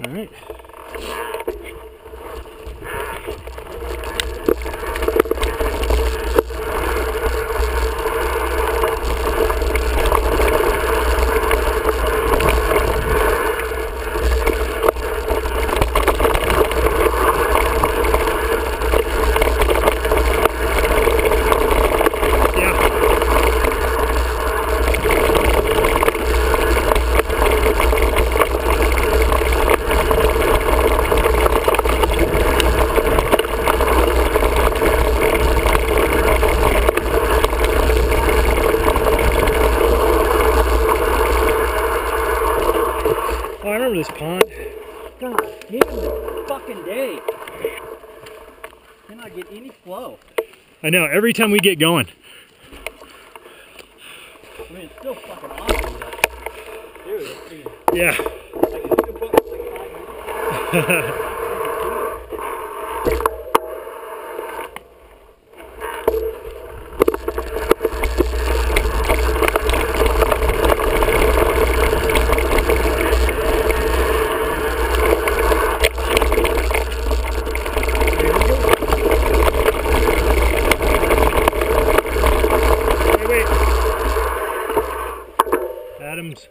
right. I remember this pond. God damn the fucking day. Cannot get any flow. I know, every time we get going. I mean, it's still fucking awesome, but dude, it's been, yeah. Like, if you could put like 5 minutes. Adams.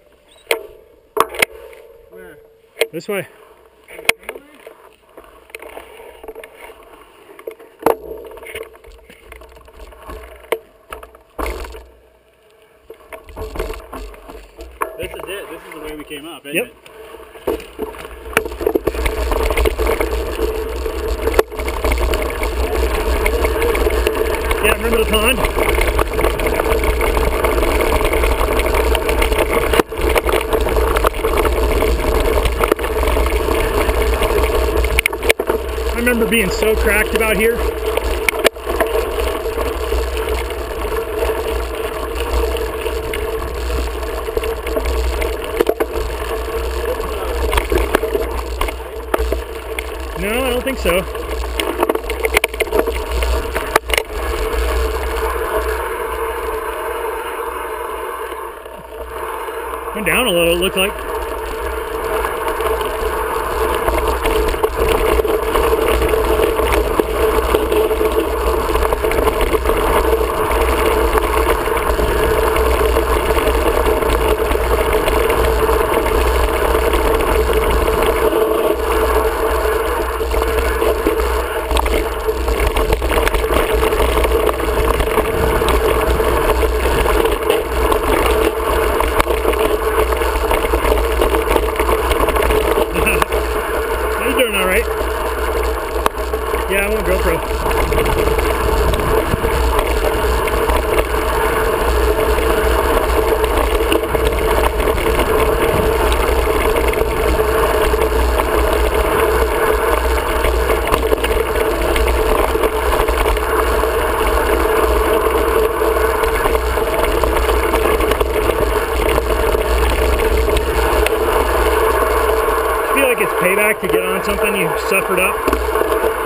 Where? This way. This is it. This is the way we came up, isn't it? Yeah, remember the pond? I remember being so cracked about here. No, I don't think so. Went down a little, it looked like. Yeah, I want GoPro. I feel like it's payback to get on something you suffered up.